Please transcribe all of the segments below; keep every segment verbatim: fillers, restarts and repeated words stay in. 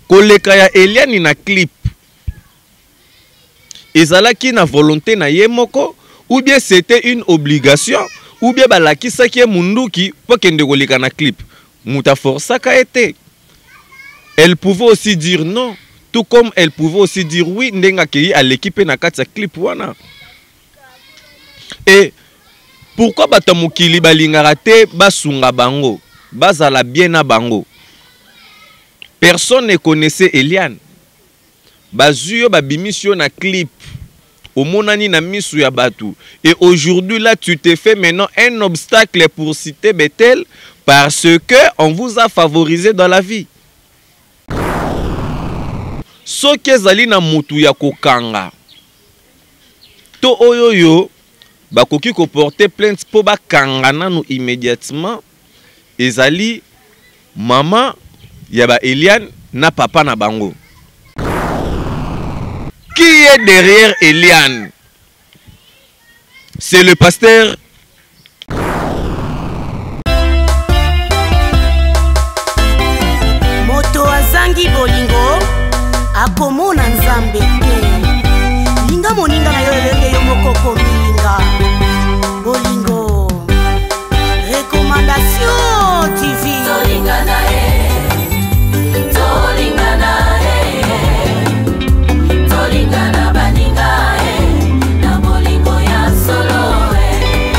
koleka ya Eliane na clip ezalaki na volonté na ye moko ou bien c'était une obligation ou bien balakisaki munduki po kende koleka na clip muta forçaka été. Elle pouvait aussi dire non, tout comme elle pouvait aussi dire oui ndenga kei à l'équipe na kati ya clip wana. Et pourquoi batamukili balingaka te basunga bango bazala bien na bango? Personne ne connaissait Eliane. Bazuyo babimisio na clip au monani na misu ya batu. Et aujourd'hui là tu te fais maintenant un obstacle pour citer Bethel parce que on vous a favorisé dans la vie. Soki ezali na mutu ya kokanga to oyoyo bakoki ko porter plainte po bakanga nanu immédiatement ezali maman yaba Eliane na papa na bango. Qui est derrière Eliane? C'est le pasteur Moto azangi bolingo akomona nzambe te. Linga moninga na yo elenge yo moko kominga. Bolingo recommandation T V. Tolinga na e Tolinga na e Tolinga na baninga e na bolingo ya solo e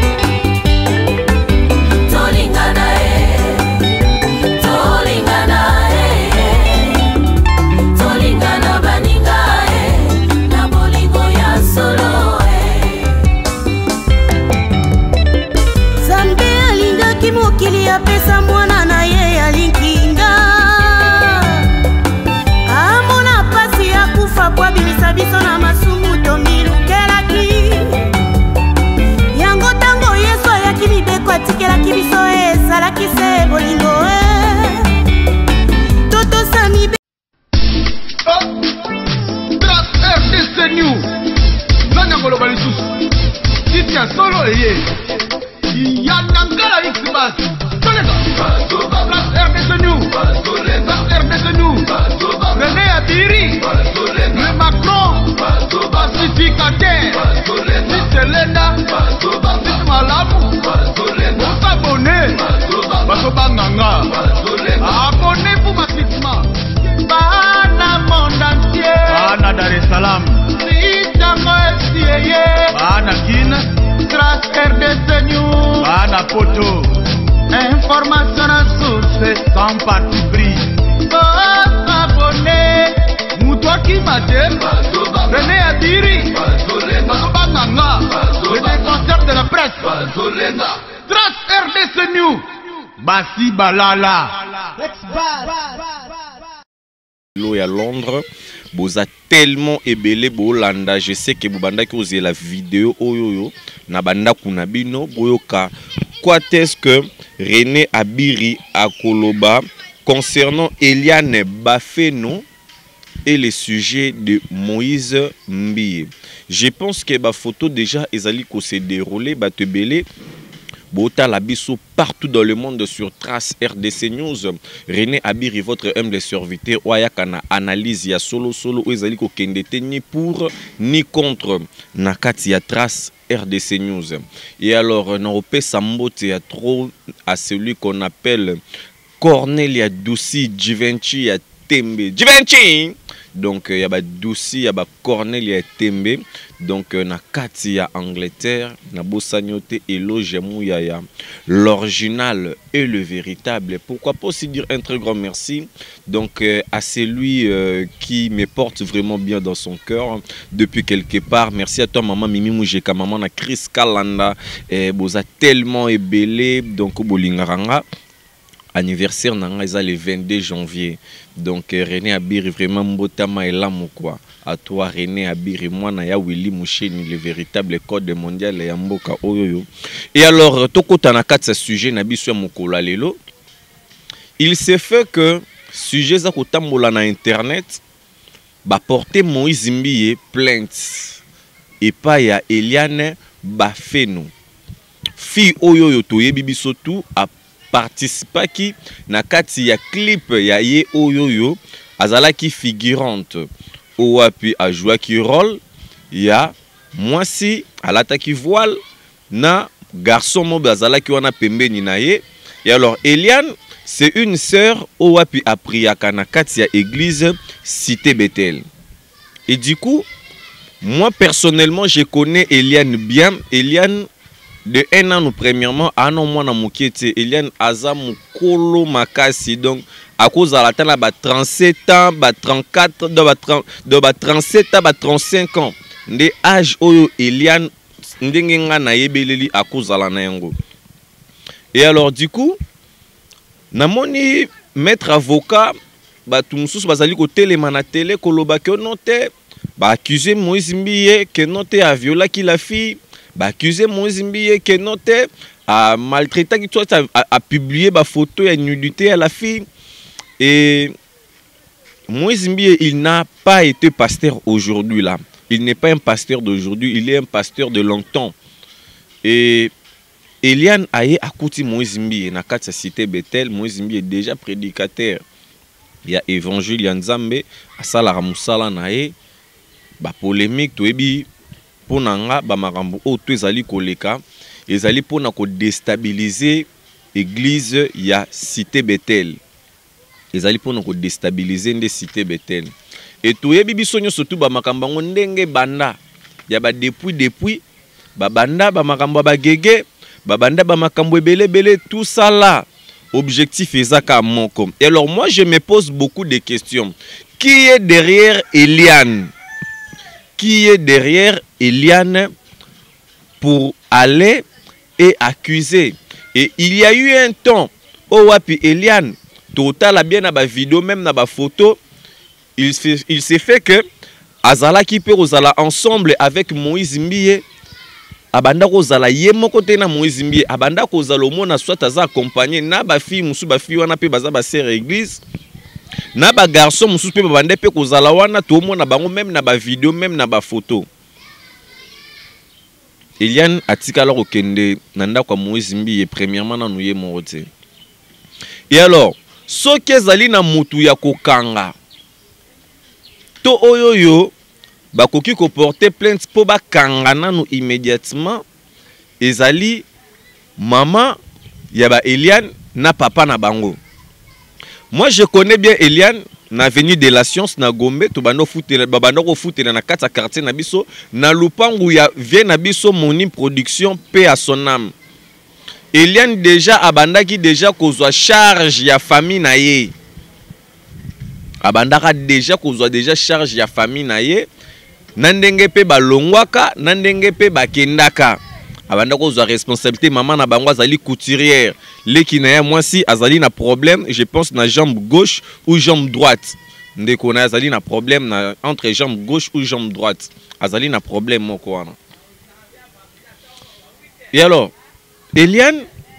Tolinga na e Tolinga na e Tolinga na baninga e na bolingo ya solo e Zambe alinga kimokili ya pesa mwana na ye alinkinga amona pasi ya kufa kwa bilisa biso na masumu tomilukelaki yango tango Yesu ayaki mibeko atikelaki biso ezalaki se bolingo e totosa mibe R D C New nani akoloba lisusu titi ya solo eye ya nangala xbas tolega R D C New R D C New René Abiri le Macron pacificateur titi Lenda titi malamu osabone basobanganga abonnez-vous massivement bana monde entier bana Dar es Salaam bana Guinée Trace R D C News bana Poto information à source sans parti pris abonné muto qui mate René Adiri Basobanganga le défenseur de la presse Trace R D C News Basi Balala Lo ya Londres, boza tellement ébélé bolanda. Je sais que bobanda ki oser la vidéo oyoyo na banda kuna bino boyoka. Quoi est-ce que René Abiri akoloba concernant Eliane Bafeno et le sujet de Moïse Mbie? Je pense que ba photo déjà ezali ko se dérouler ba te belé Bota Labisso partout dans le monde sur Trace R D C News. René Abiri, votre humble serviteur, Oyakana analyse ya solo solo ezali ko kendete ni pour ni contre nakati ya Trace R D C News. Et alors n'opé sambote ya trop à celui qu'on appelle Cornelia Douci Givenchy ya Tembe. Givenchy. Donc il y a ba Douci, il y a ba Cornelia Tembe. Donc na kati ya Angleterre, na bosanyote éloge mouyaya. L'original et le véritable. Pourquoi pas aussi dire un très grand merci donc euh, à celui euh, qui me porte vraiment bien dans son cœur depuis quelque part. Merci à toi maman Mimi Moujeka, maman na Chris Kalanda, et boza tellement ébélé donc bolingaranga. Anniversaire nanga le vingt-deux janvier. Donc René Abiri vraiment mbotama elamu quoi. À toi René Abiri moi na ya Willy Moucheni le véritable code mondial ya mboka oyoyo. Et alors tokota na katsa sujet na biso ya mokolo lelo. Il s'est fait que sujet za kotambola na internet ba porter Moïse Mbie plainte et pas ya Eliane Bafeno. Fille oyoyo toyebi biso tout a participa qui na kati ya clip ya ye oyoyo azalaki figurante owapi ajouaki rôle ya mwasi alataki voile na garçon mo bazalaki wana pembeni na ye. Et alors Eliane c'est une sœur owapi apriaka na kati ya église Cité Bethel. Et du coup moi personnellement je connais Eliane bien. Eliane de un an nous premièrement ah non moi na mokiete Eliane aza mukolo makasi donc à cause de la tana ba trente-sept ans ba trente-quatre de ba trente de ba trente-sept ans ba trente-cinq ans de âge oyo Eliane ndenge nga na yebeleli à cause de la nango. Et alors du coup namoni maître avocat ba tumususu bazali ko telema na télé koloba que noté ba accuser Moïse Mbiye que noté a violé qui la fille. Bah accusé Moïse Mbiye que noté a maltraité qui toi a, a publié ba photo et nudité à la fille. Et Moïse Mbiye il n'a pas été pasteur aujourd'hui là. Il n'est pas un pasteur d'aujourd'hui, il est un pasteur de longtemps. Et Eliane aye akouti Moïse Mbiye na kati Cité Bethel. Moïse Mbiye est déjà prédicateur. Il y a évangile ya Nzambe asala musala na ye ba polémique to ebi pour nanga ba makambo o to ezali koleka ezali pona ko déstabiliser église ya Cité Bethel. Ezali pona ko déstabiliser nde Cité Bethel. Et to yebi biso nyonso tu ba makambo ngo ndenge banda ya ba depuis depuis ba banda ba makambo ba gege ba banda ba makambo ebele bele tout ça là objectif ezaka moko. Et alors moi je me pose beaucoup de questions. Qui est derrière Eliane? Qui est derrière Eliane pour aller et accuser? Et il y a eu un temps où wapi Eliane total a bien na ba vidéo même na ba photo il s'est il s'est fait que azala ki pe ozala ensemble avec Moïse Mbiye abanda kozala ye moko te na Moïse Mbiye abanda kozala omona soit aza accompagné na ba fille musu ba fille wana pe baza ba sœur église na ba garçon musu pe babande pe kozala wana to omona bango même na ba vidéo même na ba photo. Eliane atikala kokende na ndako Moïse Mbiye premièrement na nuye morote. Et alors soki ezali na mutu ya kokanga to oyoyo bakoki ko porter plainte po bakanga nanu immédiatement ezali maman ya ba Eliane na papa na bango. Moi je connais bien Eliane na avenue de la Science na Gombe to bando foutela babando ko foutela na kata quartier na biso na lupangu ya vient na biso Moni Production paix à son âme. Eliane déjà abandaki déjà kozwa charge ya famille na ye. Abandaka déjà kozwa déjà charge ya famille na ye. Nandenge pe balongwaka, nandenge pe bakendaka. Abanda kozwa responsabilité maman na bango azali couturière. Leki na ya mwasi azali na problème, je pense na jambe gauche ou jambe droite. Ndeko na azali na problème na entre jambe gauche ou jambe droite. Azali na problème moko wana. Et alors Eliane,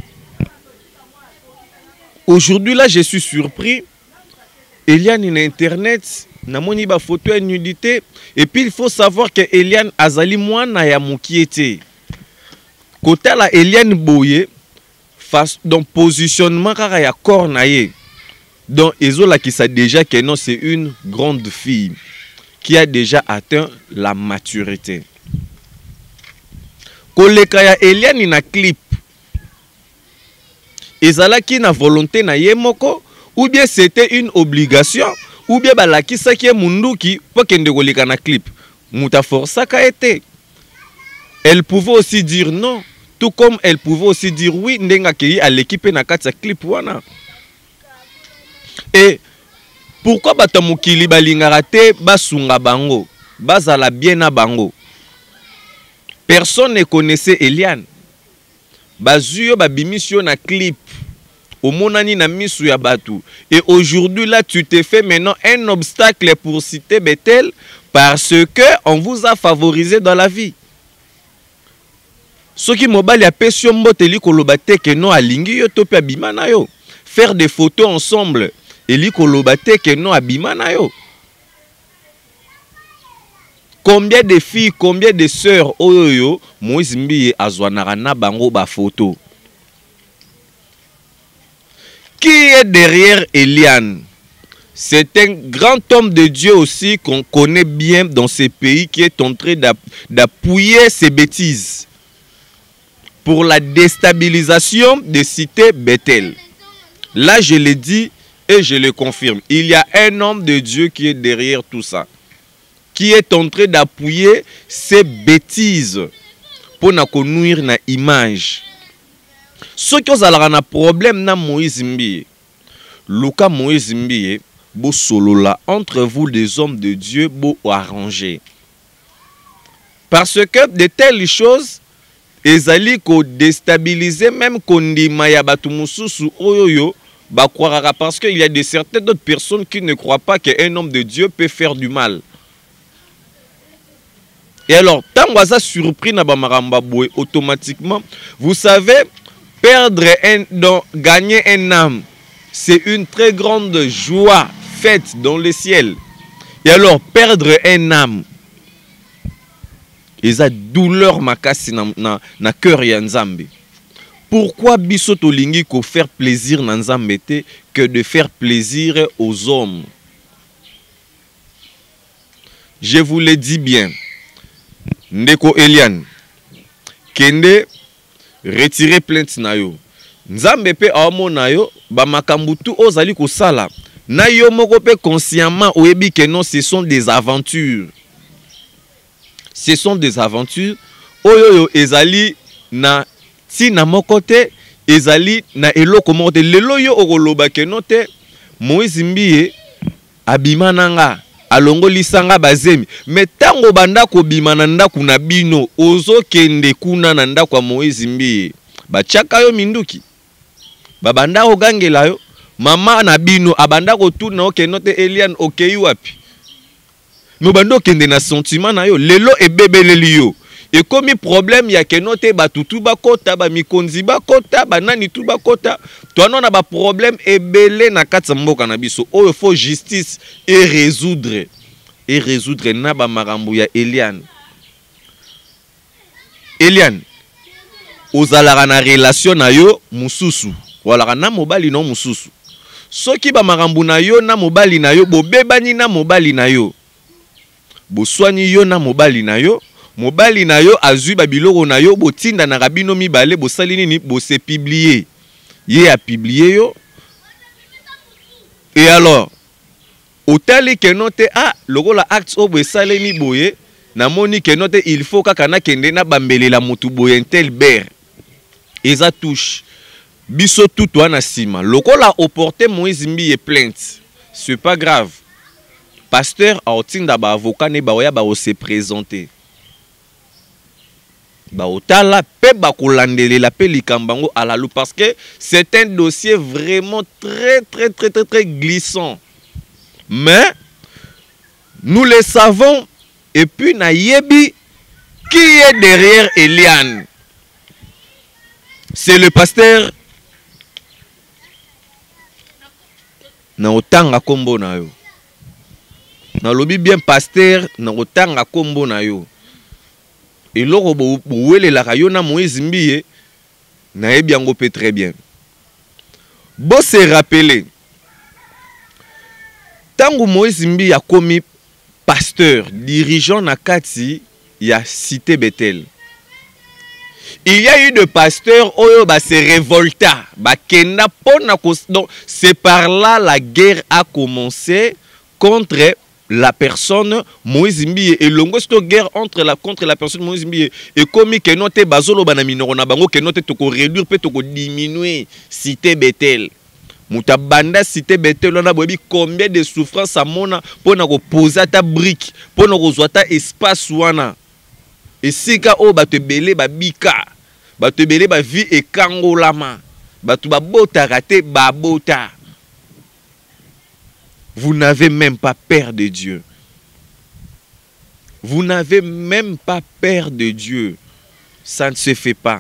aujourd'hui là je suis surpris. Eliane in internet na moni ba photo et nudité et puis il faut savoir que Eliane azali mwana ya mokiete. Côté la Eliane boye face donc positionnement kaka ya corps na ye. Donc ezola qui sa déjà que non c'est une grande fille qui a déjà atteint la maturité. Koleka ya Eliane na clip ezalaki na volonté na ye moko ou bien c'était une obligation ou bien balakisa ki munduki po kende koleka na clip muta força ka été. Elle pouvait aussi dire non, tout comme elle pouvait aussi dire oui ndenga ki à l'équipe na kati clip wana. Et pourquoi batamukili balingara te basunga bango bazala bien na bango? Personne ne connaissait Eliane. Bazuyo babimisio na clip. Omonani na misu ya batu. Et aujourd'hui là tu te fais maintenant un obstacle pour Cité Bethel parce que on vous a favorisé dans la vie. Ce qui mobile a pesio mboteli kolobate que non alingi yo to pe abimana yo. Faire des photos ensemble eli kolobate que non abimana yo. Combien de filles, combien de sœurs oyoyo Moïse Mbiye azwanaka na bango ba photo. Qui est derrière Eliane? C'est un grand homme de Dieu aussi qu'on connaît bien dans ces pays qui est en train d'appuyer ces bêtises pour la déstabilisation des cités Bethel. Là, je le dis et je le confirme. Il y a un homme de Dieu qui est derrière tout ça, qui est en train d'appuyer ces bêtises pour nous nuire na image. Ceux qui ont un problème na Moïse Mbiye, Luka Moïse Mbiye, bo solo là entre vous les hommes de Dieu bo arranger. Parce que de telles choses ezali ko déstabiliser même kondima ya batu mususu oyoyo ba croira, parce qu'il y a de certaines d'autres personnes qui ne croient pas qu'un homme de Dieu peut faire du mal. Et alors, tant que ça surpris na ba maramba boy, automatiquement, vous savez, perdre un don, gagner un âme, c'est une très grande joie faite dans le ciel. Et alors, perdre un âme, ils ont douleur makasi na na, na cœur ya Nzambe. Pourquoi biso tolingi ko faire plaisir na Nzambe te que de faire plaisir aux hommes? Je vous le dis bien. Ndeko Eliane, kende retirer plainte na yo. Nzambe pe amona yo ba makambutu ozali ko sala. Na yo moko pe consciemment oyebi que non, ce sont des aventures. Ce sont des aventures. Oyo yo ezali na ti na mokote, ezali na eloko mokote. Lelo yo okoloba ke non te Moïse Mbiye abima nanga alongo lisanga bazemi. Mais tango banda ko bima na ndaku na bino ozo kende kuna na ndaku kwa Moïse Mbiye, bachaka yo minduki. Babanda ogangela yo. Mama na bino abanda ko tuna okenote Eliane okei wapi. Mais bando kende na sentiment na yo. Lelo ebebeleli yo. Et comme problème ya kenote batutu bakota ba mikonzi bakota banani tu bakota, toi non na ba problème ebele na katsa mboka na biso. Oh, il faut justice et résoudre et résoudre na ba marambo ya Eliane. Eliane ozalaka na relation na yo mususu. Wala na mobali no mususu. Soki ba marambo na yo na mobali na yo, bo bebani na mobali na yo. Bo soigni yo na mobali na yo. Mobali na yo azui babiloko na yo, bo tinda na rabino mibale, bo salini ni bo se publier. Ye a publier yo. Et alors, otali kenote ah lokola acte obo salini boye, na moni kenote il faut kaka na kende na bambele la mutu boye tel ber. Eza touche. Biso tout wana sima. Lokola oporte Moïse Mbiye plainte. C'est pas grave. Pasteur a otinda ba avocat ne ba oya ba se présenter. Ba otala pe ba kolandele la pe likambango à la loupe, parce que c'est un dossier vraiment très très très très très glissant. Mais nous le savons, et puis na yebi qui est derrière Eliane. C'est le pasteur na otanga kombo na yo. Na lobi bien pasteur na otanga kombo na yo. Et loro bouwele la rayon na Moïse Mbiye na yebi yango pe très bien. Bo se rappeler tango Moïse Mbiye a commis pasteur, dirigeant na kati ya cité Bethel. Il y a eu de pasteurs oyo ba se révolta, ba kenda pona ko, donc c'est par là la guerre a commencé contre la personne Moïse Mbiye, et longo sto guerre entre la contre la personne Moïse Mbiye et comme que note bazolo bana minoro na bango que note to ko réduire peut to ko diminuer cité Bethel. Muta banda cité Bethel on a bobi combien de souffrances à mona pona ko poser ta brique, pona ko zwata espace wana. Et si ka o ba te belé ba bika, ba te belé ba vie et kangolama, ba tu ba bota raté ba bota. Vous n'avez même pas peur de Dieu. Vous n'avez même pas peur de Dieu. Ça ne se fait pas.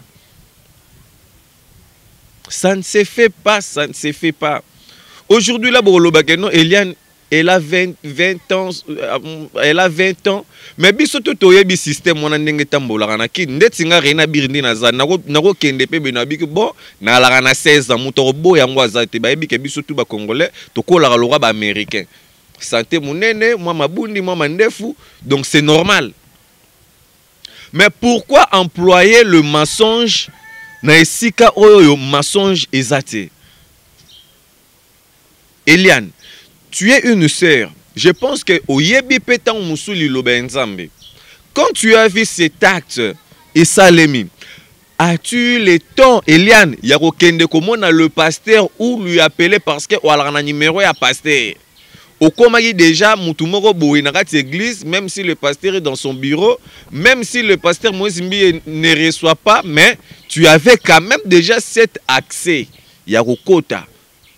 Ça ne se fait pas, ça ne se fait pas. Aujourd'hui, là, Eliane, elle a vingt, vingt ans, elle a vingt ans, mais biso to toyebi système wana ndenge tambola na ki ndeti nga rena birindi na za nako nako kende pe benabi ke bon na la na seize ans muto bo yango azate ba yebi ke biso tu ba congolais to kola ka lora ba américain santé munene moi mabundi moi mandefu donc c'est normal. Mais pourquoi employer le mensonge na esika oyo mensonge ezate? Eliane, tu es une sœur. Je pense que oyebi petan musuli lobenzambe. Quand tu as vu cet acte et Salemi, as-tu le temps, Eliane, yako kende komona le pasteur ou lui appeler parce que wala na numéro ya pasteur. Okomaki déjà mutumoko boye na kati église, même si le pasteur est dans son bureau, même si le pasteur Moïse Mbi ne reçoit pas, mais tu avais quand même déjà cet accès. Yako kota.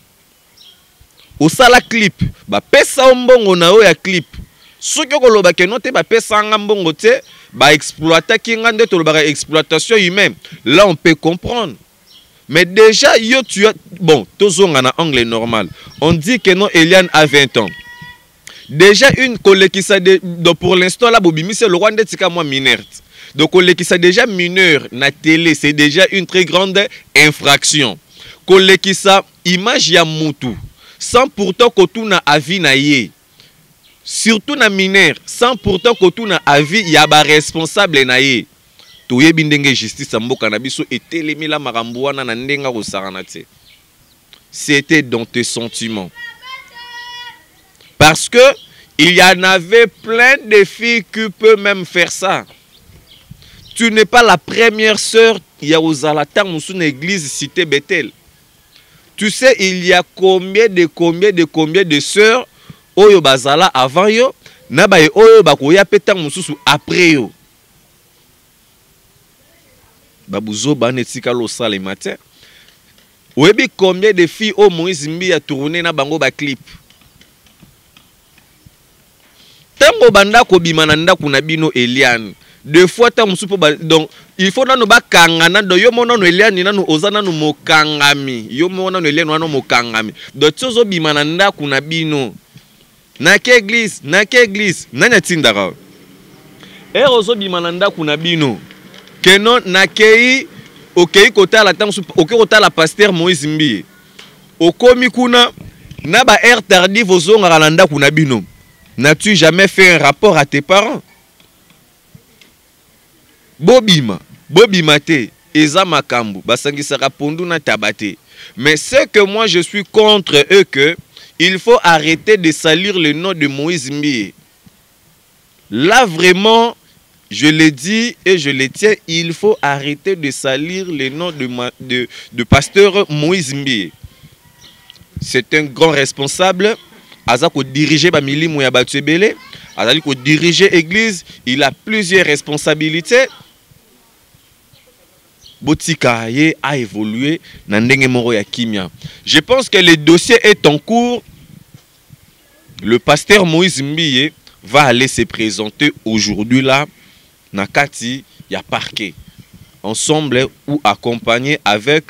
Au sala clip, ba pesa mbongo na yo ya clip. Soki okoloba ke non te ba pesa nga mbongo te, ba exploiter ki nga nde to ba exploitation humaine. Là on peut comprendre. Mais déjà yo tu as bon, tozonga na anglais normal. On dit que non Eliane a vingt ans. Déjà une collègue qui ça de pour l'instant là bobimi c'est le roi ndetika moi mineur. Donc collègue qui ça déjà mineur na télé, c'est déjà une très grande infraction. Collègue qui ça image ya mutu. Sans pourtant que tout na avis na ye. Surtout na mineur, sans pourtant que tout na avis ya ba responsable na ye. Toye bindenge justice mboka na biso etelemi la makambo wana na ndenga ko sarana te. C'était dans tes sentiments. Parce que il y en avait plein de filles qui peuvent même faire ça. Tu n'es pas la première sœur ya ozalata musuna église cité Bethel. Tu sais, il y a combien de combien de combien de sœurs oyo bazala avant yo, na ba oyo bakoya petang mususu après yo. Babuzo banetika lo sale matin. Oyebi combien de filles au Moïse Mbi a tourné na bango ba clip. Tango banda ko bimana ndaku na bino Eliane. Deux fois ta musupo donc il faut nanu ba kangana do yo mono no Eliane nanu ozana no mokangami yo mono no Eliane no mokangami do tsozo bimana ndaku na bino na ke église na ke église nanya tindaka e ozo bimana ndaku na bino keno na kei okei kotala ta musupo okei kotala pasteur Moïse Mbi okomi kuna na ba air tardif ozonga na ndaku na bino. N'as-tu jamais fait un rapport à tes parents? Bobima, Bobima te, Eza Makambu, Basangisara Pondu na tabate. Mais ce que moi je suis contre eux que il faut arrêter de salir le nom de Moïse Mbi. Là vraiment, je le dis et je le tiens, il faut arrêter de salir le nom de, de, de pasteur Moïse Mbi. C'est un grand responsable. Azako diriger ba milimu ya batu ebele, azali ko diriger église, il a plusieurs responsabilités. Botika ye a évolué na ndenge moko ya kimia. Je pense que le dossier est en cours. Le pasteur Moïse Mbi va aller se présenter aujourd'hui là na kati ya parquet ensemble ou accompagné avec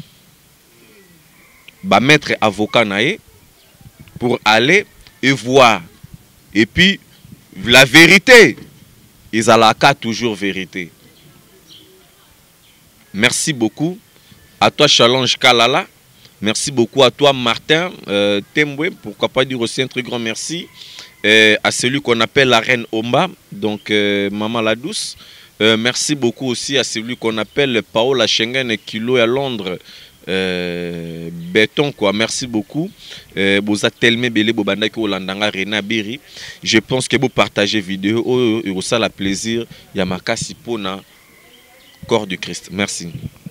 ba maître avocat nae pour aller et voir. Et puis, la vérité, ils ont la carte toujours vérité. Merci beaucoup à toi, Challenge Kalala. Merci beaucoup à toi, Martin euh, Tembwe. Pourquoi pas dire aussi un très grand merci euh, à celui qu'on appelle la reine Omba, donc euh, Maman la Douce. Euh, merci beaucoup aussi à celui qu'on appelle Paola Schengen Kilo à Londres. Euh, béton quoi, merci beaucoup. Euh, vous êtes tellement belé, vous bandaki Olandanga Rena Biri. Je pense que vous partagez vidéo et vous ça la plaisir. Yamakasi Pona, corps du Christ. Merci.